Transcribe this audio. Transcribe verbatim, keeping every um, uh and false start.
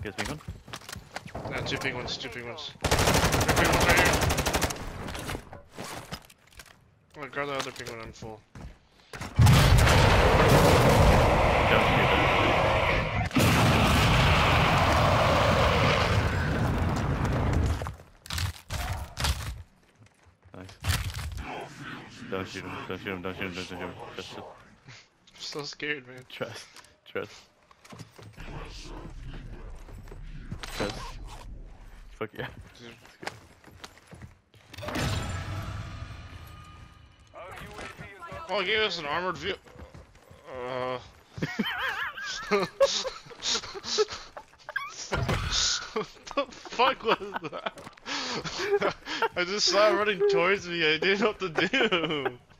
Here's big one. Yeah, two big ones, two big ones. Two big ones right here. Oh, grab the other big one, I'm full. Don't shoot them. Nice. Don't shoot him, don't shoot him, don't shoot him, don't shoot him. Just, just I'm so scared, man. trust, trust. Trust. Fuck yeah. Oh, he gave us an armored vehicle. Uh. What the fuck was that? I just saw it running towards me. I didn't know what to do.